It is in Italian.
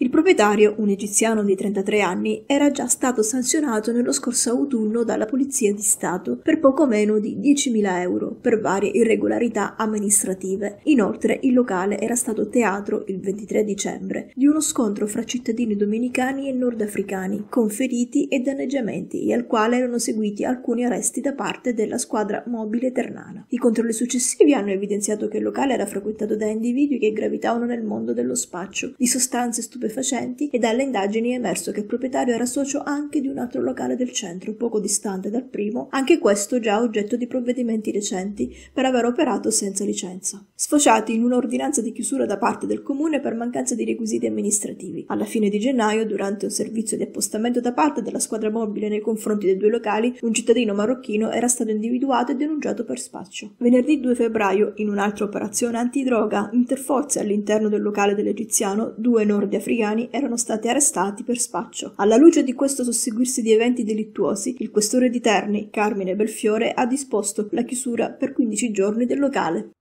Il proprietario, un egiziano di 33 anni, era già stato sanzionato nello scorso autunno dalla Polizia di Stato per poco meno di 10.000 euro per varie irregolarità amministrative. Inoltre il locale era stato teatro, il 23 dicembre, di uno scontro fra cittadini dominicani e nordafricani, con feriti e danneggiamenti, e al quale erano seguiti alcuni arresti da parte della squadra mobile ternana. I controlli successivi hanno evidenziato che il locale era frequentato da individui che gravitavano nel mondo dello spaccio, di sostanze stupefacenti, e dalle indagini è emerso che il proprietario era socio anche di un altro locale del centro, poco distante dal primo, anche questo già oggetto di provvedimenti recenti per aver operato senza licenza, sfociati in un'ordinanza di chiusura da parte del comune per mancanza di requisiti amministrativi. Alla fine di gennaio, durante un servizio di appostamento da parte della squadra mobile nei confronti dei due locali, un cittadino marocchino era stato individuato e denunciato per spaccio. Venerdì 2 febbraio, in un'altra operazione antidroga interforze all'interno del locale dell'egiziano, 2 nordafricani erano stati arrestati per spaccio. Alla luce di questo susseguirsi di eventi delittuosi, il questore di Terni, Carmine Belfiore, ha disposto la chiusura per 15 giorni del locale.